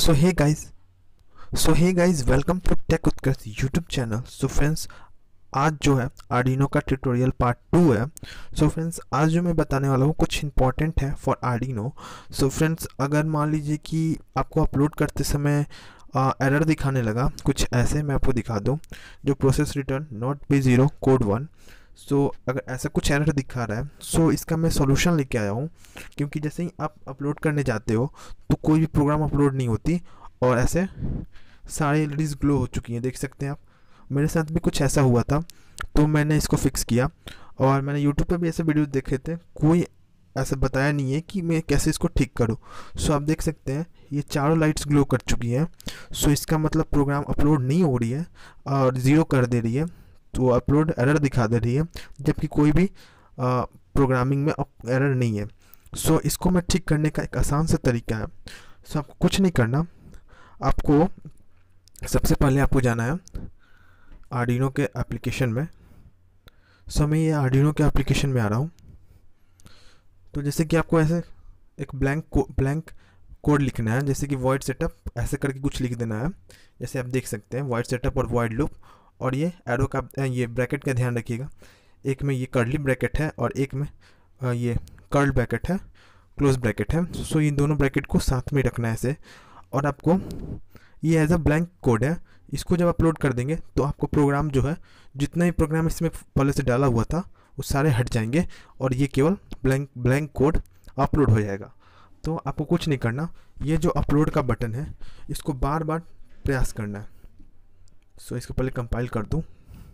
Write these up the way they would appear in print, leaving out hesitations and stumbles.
So hey guys welcome to tech Utkarsh YouTube channel. So friends, आज जो है Arduino का ट्यूटोरियल पार्ट 2 है। सो फ्रेंड्स, आज जो मैं बताने वाला हूँ कुछ इंपॉर्टेंट है फॉर आर्डिनो। सो फ्रेंड्स, अगर मान लीजिए कि आपको अपलोड करते समय एरर दिखाने लगा कुछ ऐसे, मैं आपको दिखा दूँ, जो process return not P0 code 1। So अगर ऐसा कुछ एरर दिखा रहा है, सो इसका मैं सॉल्यूशन लेके आया हूँ। क्योंकि जैसे ही आप अपलोड करने जाते हो तो कोई भी प्रोग्राम अपलोड नहीं होती और ऐसे सारे एलईडीज ग्लो हो चुकी हैं, देख सकते हैं आप। मेरे साथ भी कुछ ऐसा हुआ था, तो मैंने इसको फिक्स किया और मैंने यूट्यूब पे भी ऐसे वीडियो देखे थे, कोई ऐसा बताया नहीं है कि मैं कैसे इसको ठीक करूं। सो आप देख सकते हैं ये चारों लाइट्स ग्लो कर चुकी हैं। सो इसका मतलब प्रोग्राम अपलोड नहीं हो रही है और ज़ीरो कर दे रही है, तो अपलोड एरर दिखा दे रही है, जबकि कोई भी प्रोग्रामिंग में एरर नहीं है। सो इसको मैं ठीक करने का एक आसान सा तरीका है। सो आपको कुछ नहीं करना, आपको सबसे पहले आपको जाना है आर्डिनो के एप्लीकेशन में। सो मैं ये आर्डिनो के एप्लीकेशन में आ रहा हूँ। तो जैसे कि आपको ऐसे एक ब्लैंक कोड लिखना है, जैसे कि वॉइड सेटअप ऐसे करके कुछ लिख देना है। जैसे आप देख सकते हैं वॉइड सेटअप और वॉइड लूप, और ये एरो का ये ब्रैकेट का ध्यान रखिएगा। एक में ये कर्ली ब्रैकेट है और एक में ये कर्ल ब्रैकेट है, क्लोज ब्रैकेट है। सो ये दोनों ब्रैकेट को साथ में रखना है ऐसे। और आपको ये एज अ ब्लैंक कोड है, इसको जब अपलोड कर देंगे तो आपको प्रोग्राम जो है, जितना ही प्रोग्राम इसमें पहले से डाला हुआ था वो सारे हट जाएंगे और ये केवल ब्लैंक कोड अपलोड हो जाएगा। तो आपको कुछ नहीं करना, ये जो अपलोड का बटन है इसको बार बार प्रयास करना है। सो इसको पहले कंपाइल कर दूँ,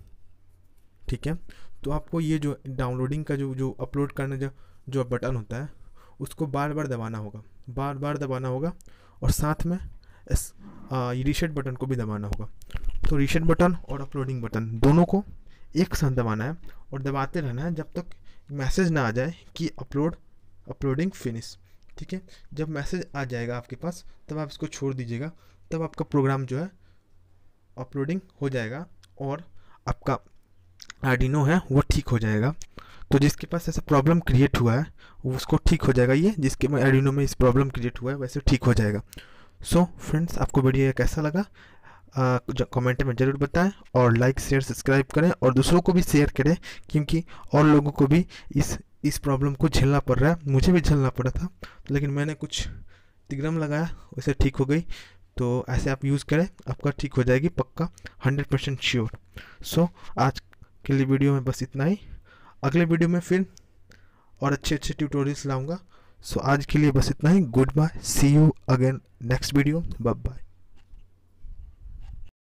ठीक है। तो आपको ये जो डाउनलोडिंग का जो अपलोड करने जो बटन होता है उसको बार बार दबाना होगा, और साथ में ये रीसेट बटन को भी दबाना होगा। तो रीसेट बटन और अपलोडिंग बटन दोनों को एक साथ दबाना है और दबाते रहना है जब तक मैसेज ना आ जाए कि अपलोडिंग फिनिश, ठीक है। जब मैसेज आ जाएगा आपके पास तब आप इसको छोड़ दीजिएगा, तब आपका प्रोग्राम जो है अपलोडिंग हो जाएगा और आपका आर्डिनो है वो ठीक हो जाएगा। तो जिसके पास ऐसा प्रॉब्लम क्रिएट हुआ है उसको ठीक हो जाएगा, ये जिसके में आर्डिनो में इस प्रॉब्लम क्रिएट हुआ है वैसे ठीक हो जाएगा। सो फ्रेंड्स, आपको वीडियो कैसा लगा कमेंट में ज़रूर बताएं, और लाइक शेयर सब्सक्राइब करें और दूसरों को भी शेयर करें, क्योंकि और लोगों को भी इस प्रॉब्लम को झेलना पड़ रहा है। मुझे भी झेलना पड़ा था, लेकिन मैंने कुछ तिगड़म लगाया, वैसे ठीक हो गई। तो ऐसे आप यूज़ करें, आपका ठीक हो जाएगी पक्का, 100% श्योर। सो आज के लिए वीडियो में बस इतना ही। अगले वीडियो में फिर और अच्छे ट्यूटोरियल्स लाऊंगा। सो आज के लिए बस इतना ही। Good bye, see you again next video, bye bye.